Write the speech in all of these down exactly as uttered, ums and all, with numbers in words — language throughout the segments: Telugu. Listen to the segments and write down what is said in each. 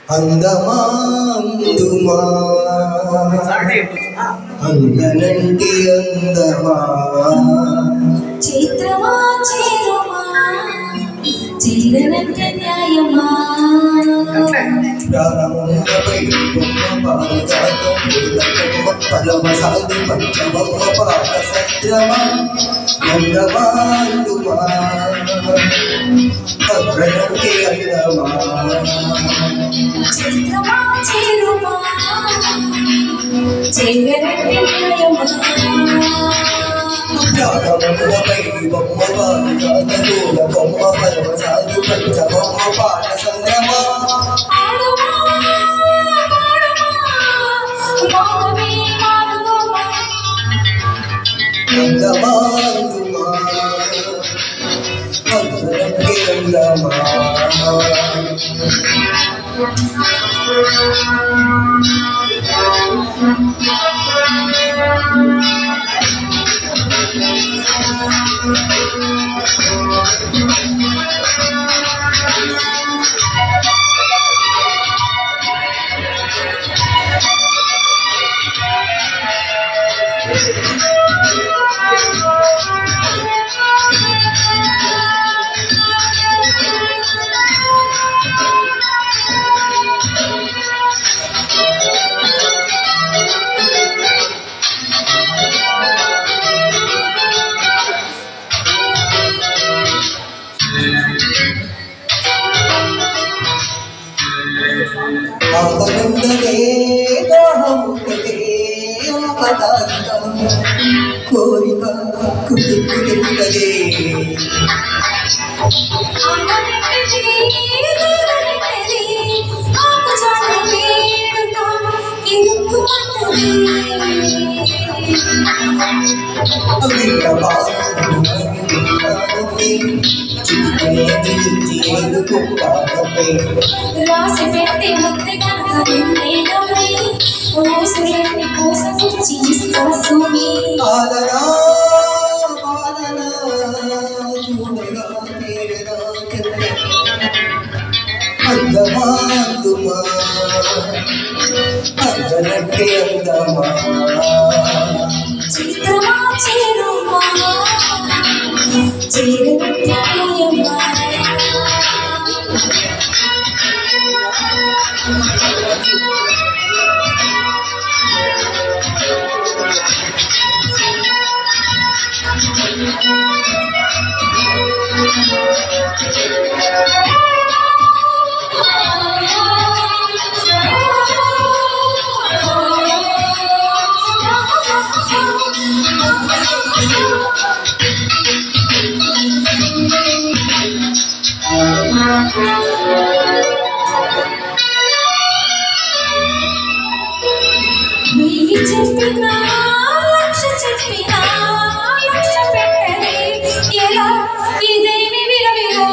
అందమాందుమా అందనంటి అందమా చైత్రమా చేరుమా చేరనంటే న్యాయమా ప్రారంభపై బొమ్మ పారిజాతం పూలకొమ్మ పరమసాది పంచబొమ్మ పాట సత్రమా అందమాందుమా అందనంటి అందమా చైత్రమా చేరుమా చేరనంటే న్యాయమా ప్రారంభపై బొమ్మ పారిజాతం పూలకొమ్మ పరమసాది పంచబొమ్మ పాట సత్రమా అందమాందుమా అందనంటి అందమా ఆనందమే దాహముకటే ఆపదాంతం కోరిక కుదుకుదుకదే రాసి పెట్టి ముద్దు కనుక నిన్నేనమ్మి ఊసులన్నీ పూసగుచ్చి ఇస్తా సుమి ఆదనా ఆదనా చూడగా తీరగా అందమాందుమా అందనంటి అందమా చిత్రమా చేరుమా చేరనంటే న్యాయమా వెయ్యి చెప్పినా లక్ష చెప్పినా లక్ష పెట్టని ఎలా ఇదేమి విరవిరా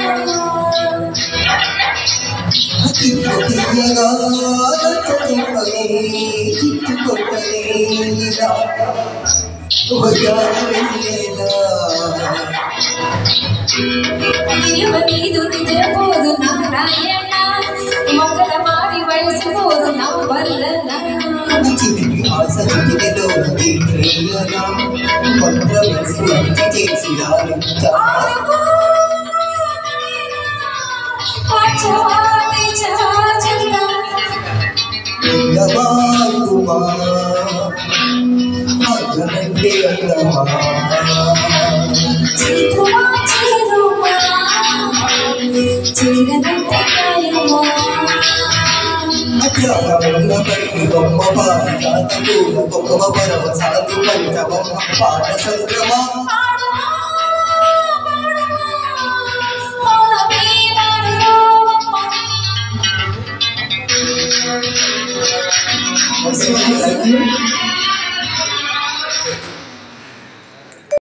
తీయగా చెప్పని చిట్టుకొట్టని ఇలా ఉదయాన వెళ్ళేదా నిలువ నీదు నిద్రపోదు నారాయణ మగల మారి వయసు పోరు నా వల్లన చిటికి ఆశ చిటికెలో తీయగా మంత్రమసి మంచి చేసి రాలించా పాచవాది చరాచంద అందమాందుమా అందనంటి అందమా చిత్రమా చేరుమా చేరనంటే న్యాయమా అగ్రహములపై బొమ్మ పారిజాత పూల బొమ్మ పరమసాది పంచబొమ్మ పాట సంక్రమా